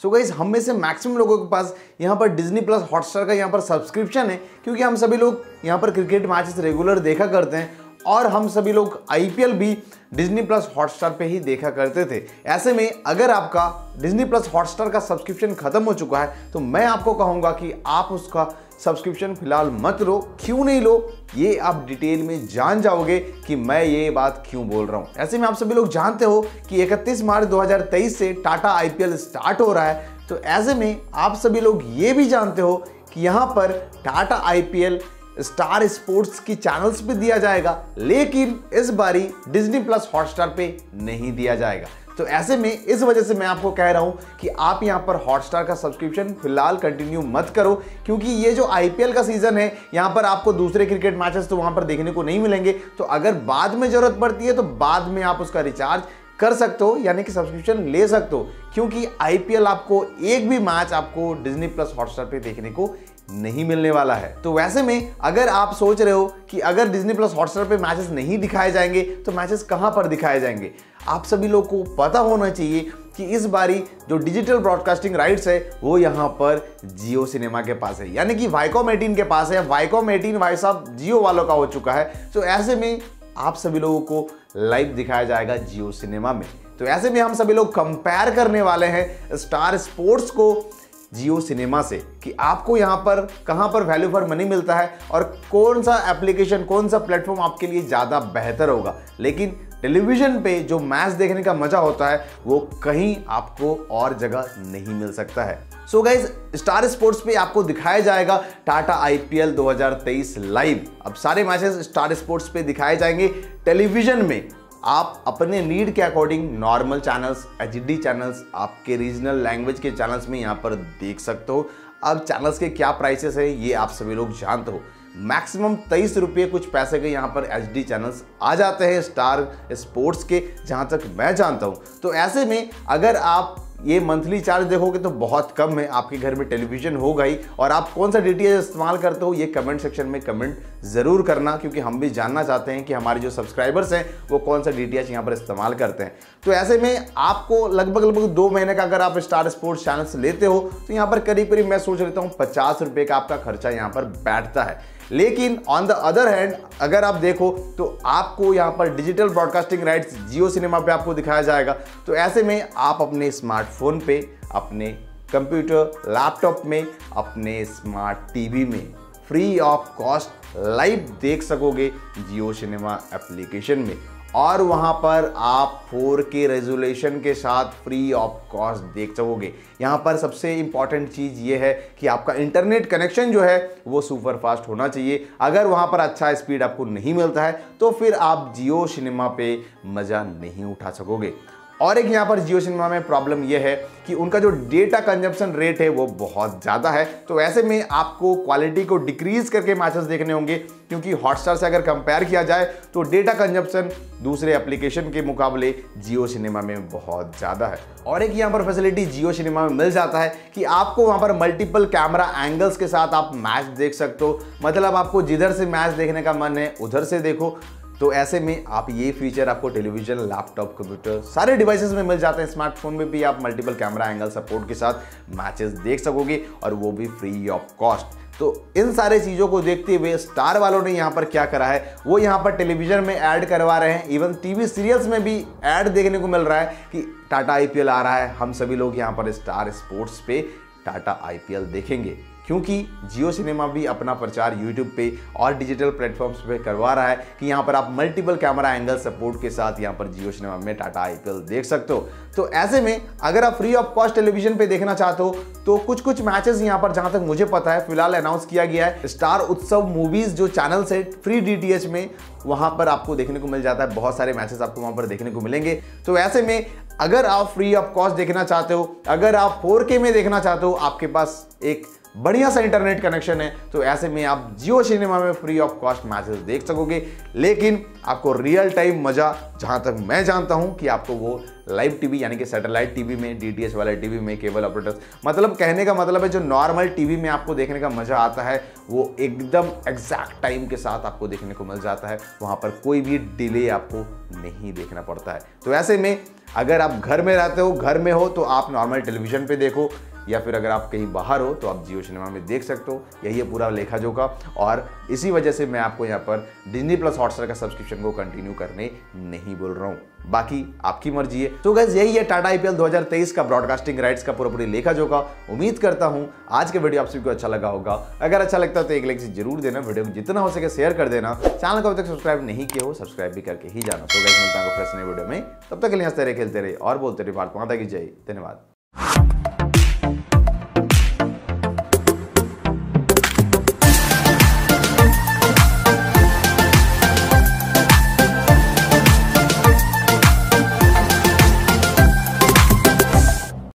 So guys, हम में से मैक्सिमम लोगों के पास यहाँ पर डिज्नी प्लस हॉटस्टार का यहाँ पर सब्सक्रिप्शन है, क्योंकि हम सभी लोग यहाँ पर क्रिकेट मैचेस रेगुलर देखा करते हैं और हम सभी लोग आईपीएल भी डिज्नी प्लस हॉटस्टार पे ही देखा करते थे। ऐसे में अगर आपका डिज्नी प्लस हॉटस्टार का सब्सक्रिप्शन खत्म हो चुका है तो मैं आपको कहूँगा कि आप उसका सब्सक्रिप्शन फिलहाल मत लो। क्यों नहीं लो, ये आप डिटेल में जान जाओगे कि मैं ये बात क्यों बोल रहा हूँ। ऐसे में आप सभी लोग जानते हो कि 31 मार्च 2023 से टाटा आईपीएल स्टार्ट हो रहा है। तो ऐसे में आप सभी लोग ये भी जानते हो कि यहाँ पर टाटा आईपीएल स्टार स्पोर्ट्स की चैनल्स पे दिया जाएगा, लेकिन इस बारी डिज्नी प्लस हॉटस्टार पे नहीं दिया जाएगा। तो ऐसे में इस वजह से मैं आपको कह रहा हूं कि आप यहां पर हॉटस्टार का सब्सक्रिप्शन फिलहाल कंटिन्यू मत करो, क्योंकि ये जो आईपीएल का सीजन है यहां पर आपको दूसरे क्रिकेट मैचेस तो वहां पर देखने को नहीं मिलेंगे। तो अगर बाद में जरूरत पड़ती है तो बाद में आप उसका रिचार्ज कर सकते हो, यानी कि सब्सक्रिप्शन ले सकते हो, क्योंकि आईपीएल आपको एक भी मैच आपको डिज्नी प्लस हॉटस्टार पे देखने को नहीं मिलने वाला है। तो वैसे में अगर आप सोच रहे हो कि अगर डिज्नी प्लस हॉटस्टार पे मैचेस नहीं दिखाए जाएंगे तो मैचेस कहां पर दिखाए जाएंगे, आप सभी लोग को पता होना चाहिए कि इस बारी जो डिजिटल ब्रॉडकास्टिंग राइट्स है वो यहाँ पर जियो सिनेमा के पास है, यानी कि वाईकॉम 18 के पास है। वाईकॉम 18 भाई साहब जियो वालों का हो चुका है। तो ऐसे में आप सभी लोगों को लाइव दिखाया जाएगा जियो सिनेमा में। तो ऐसे में हम सभी लोग कंपेयर करने वाले हैं स्टार स्पोर्ट्स को जियो सिनेमा से कि आपको यहाँ पर कहाँ पर वैल्यू फॉर मनी मिलता है और कौन सा एप्लीकेशन, कौन सा प्लेटफॉर्म आपके लिए ज़्यादा बेहतर होगा। लेकिन टेलीविजन पे जो मैच देखने का मजा होता है वो कहीं आपको और जगह नहीं मिल सकता है। सो गाइज, स्टार स्पोर्ट्स पे आपको दिखाया जाएगा टाटा आईपीएल 2023 लाइव। अब सारे मैचेस स्टार स्पोर्ट्स पे दिखाए जाएंगे टेलीविजन में। आप अपने नीड के according normal channels, HD channels, आपके रीजनल लैंग्वेज के चैनल्स में यहाँ पर देख सकते हो। अब चैनल्स के क्या प्राइसेस है ये आप सभी लोग जानते हो। मैक्सिमम 23 रुपये कुछ पैसे के यहाँ पर एचडी चैनल्स आ जाते हैं स्टार स्पोर्ट्स के, जहाँ तक मैं जानता हूँ। तो ऐसे में अगर आप ये मंथली चार्ज देखोगे तो बहुत कम है, आपके घर में टेलीविजन होगा ही। और आप कौन सा डीटीएच इस्तेमाल करते हो ये कमेंट सेक्शन में कमेंट ज़रूर करना, क्योंकि हम भी जानना चाहते हैं कि हमारे जो सब्सक्राइबर्स हैं वो कौन सा डीटीएच यहाँ पर इस्तेमाल करते हैं। तो ऐसे में आपको लगभग 2 महीने का अगर आप स्टार स्पोर्ट्स चैनल्स लेते हो तो यहाँ पर करीब मैं सोच लेता हूँ 50 रुपये का आपका खर्चा यहाँ पर बैठता है। लेकिन ऑन द अदर हैंड अगर आप देखो तो आपको यहाँ पर digital broadcasting rights Jio Cinema पे आपको दिखाया जाएगा। तो ऐसे में आप अपने स्मार्टफोन पे, अपने कंप्यूटर, लैपटॉप में, अपने स्मार्ट टीवी में फ्री ऑफ कॉस्ट लाइव देख सकोगे जियो सिनेमा एप्लीकेशन में। और वहाँ पर आप 4K रेजोल्यूशन के साथ फ्री ऑफ कॉस्ट देख सकोगे। यहाँ पर सबसे इम्पॉर्टेंट चीज़ ये है कि आपका इंटरनेट कनेक्शन जो है वो सुपर फास्ट होना चाहिए। अगर वहाँ पर अच्छा स्पीड आपको नहीं मिलता है तो फिर आप जियो सिनेमा पे मज़ा नहीं उठा सकोगे। और एक यहाँ पर जियो सिनेमा में प्रॉब्लम यह है कि उनका जो डेटा कंजप्शन रेट है वो बहुत ज़्यादा है। तो ऐसे में आपको क्वालिटी को डिक्रीज करके मैचेस देखने होंगे, क्योंकि हॉटस्टार से अगर कंपेयर किया जाए तो डेटा कंजप्शन दूसरे एप्लीकेशन के मुकाबले जियो सिनेमा में बहुत ज़्यादा है। और एक यहाँ पर फैसिलिटी जियो सिनेमा में मिल जाता है कि आपको वहाँ पर मल्टीपल कैमरा एंगल्स के साथ आप मैच देख सकते हो। मतलब आपको जिधर से मैच देखने का मन है उधर से देखो। तो ऐसे में आप ये फीचर आपको टेलीविजन, लैपटॉप, कंप्यूटर सारे डिवाइसेस में मिल जाते हैं। स्मार्टफोन में भी आप मल्टीपल कैमरा एंगल सपोर्ट के साथ मैचेस देख सकोगे और वो भी फ्री ऑफ कॉस्ट। तो इन सारे चीज़ों को देखते हुए स्टार वालों ने यहाँ पर क्या करा है, वो यहाँ पर टेलीविजन में ऐड करवा रहे हैं। इवन टीवी सीरियल्स में भी ऐड देखने को मिल रहा है कि टाटा आईपीएल आ रहा है, हम सभी लोग यहाँ पर स्टार स्पोर्ट्स पे टाटा आईपीएल देखेंगे। क्योंकि जियो सिनेमा भी अपना प्रचार यूट्यूब पे और डिजिटल प्लेटफॉर्म्स पे करवा रहा है कि यहाँ पर आप मल्टीपल कैमरा एंगल सपोर्ट के साथ यहाँ पर जियो सिनेमा में टाटा आईपीएल देख सकते हो। तो ऐसे में अगर आप फ्री ऑफ कॉस्ट टेलीविजन पे देखना चाहते हो तो कुछ मैचेस यहाँ पर जहाँ तक मुझे पता है फिलहाल अनाउंस किया गया है। स्टार उत्सव मूवीज जो चैनल से फ्री डीटीएच में वहाँ पर आपको देखने को मिल जाता है। बहुत सारे मैचेस आपको वहाँ पर देखने को मिलेंगे। तो ऐसे में अगर आप फ्री ऑफ कॉस्ट देखना चाहते हो, अगर आप 4K में देखना चाहते हो, आपके पास एक बढ़िया सा इंटरनेट कनेक्शन है, तो ऐसे में आप जियो सिनेमा में फ्री ऑफ कॉस्ट मैचेस देख सकोगे। लेकिन आपको रियल टाइम मजा, जहां तक मैं जानता हूं कि आपको वो लाइव टीवी यानी कि सैटेलाइट टीवी में, डीटीएच वाले टीवी में, केबल ऑपरेटर्स, मतलब कहने का मतलब है जो नॉर्मल टीवी में आपको देखने का मजा आता है वो एकदम एग्जैक्ट टाइम के साथ आपको देखने को मिल जाता है। वहां पर कोई भी डिले आपको नहीं देखना पड़ता है। तो ऐसे में अगर आप घर में रहते हो, घर में हो, तो आप नॉर्मल टेलीविजन पे देखो, या फिर अगर आप कहीं बाहर हो तो आप जियो सिनेमा में देख सकते हो। यही है पूरा लेखा जोखा, और इसी वजह से मैं आपको यहाँ पर डिज्नी प्लस हॉटस्टार का सब्सक्रिप्शन को कंटिन्यू करने नहीं बोल रहा हूँ। बाकी आपकी मर्जी है। तो गाइस यही है टाटा आईपीएल 2023 का ब्रॉडकास्टिंग राइट्स का पूरी लेखा जोखा। उम्मीद करता हूँ आज के वीडियो आप सभी को अच्छा लगा होगा। अगर अच्छा लगता है तो एक लाइक से जरूर देना, वीडियो को जितना हो सके शेयर कर देना। चैनल को अभी तक सब्सक्राइब नहीं किया हो, सब्सक्राइब भी करके ही जाना। तो गाइस मिलता है फ्रेश नए वीडियो में, तब तक के लिए हंसते रहे, खेलते रहे और बोलते रहे भारत माता की जय। धन्यवाद।